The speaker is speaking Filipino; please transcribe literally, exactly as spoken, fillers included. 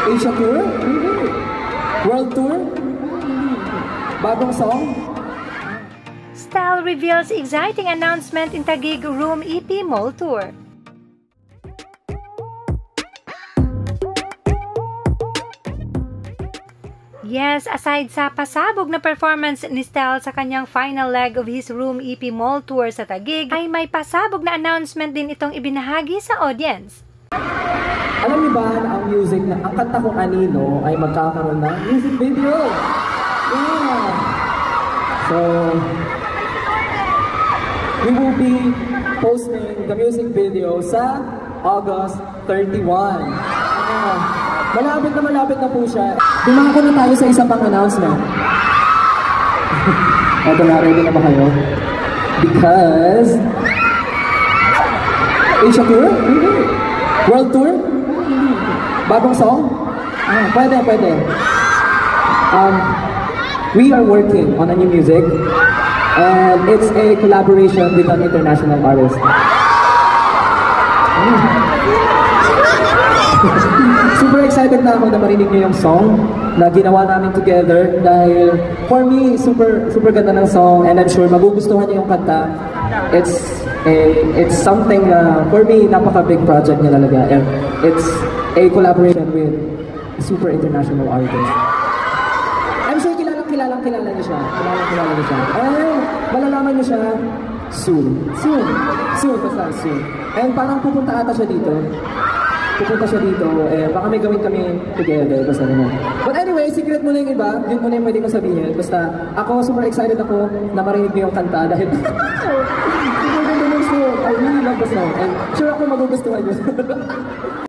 Asia Tour? World Tour? Bagong song? Style reveals exciting announcement in Taguig Room E P Mall Tour. Yes, aside sa pasabog na performance ni Style sa kanyang final leg of his Room E P Mall Tour sa Taguig, ay may pasabog na announcement din itong ibinahagi sa audience. Alam niyo ba na ang music na ang kanta kong Anino ay magkakaroon ng music video? Yeah! So, we will be posting the music video sa August thirty-first. Yeah. Malapit na malapit na po siya. Dumako na tayo sa isa pang announcement. Eto na, ready na ba kayo? Because... Asia Tour? World Tour? Bagong song? Ah, pwede, pwede. Um, we are working on a new music. And it's a collaboration with an international artist. Super excited na ako na marinig niyo yung song na ginawa namin together dahil for me, super super ganda ng song and I'm sure magugustuhan niyo yung kanta. It's a, it's something na for me, napaka-big project niya talaga and it's a collaboration with a super international artist. I'm sure kilalang kilalang kilala niyo siya. Kilalang kilala niyo siya. Eh, malalaman niyo siya soon. Soon. Soon, basta soon. And parang pupunta ata siya dito. Pupunta siya dito, eh, baka may gawin kami together, basta naman. But anyway, secret muna yung iba, yun muna yung pwede ko sabihin. Basta, ako, super excited ako na marinig niyo yung kanta dahil super ganda ng song. I really love the song. And sure ako magugustuhan niyo.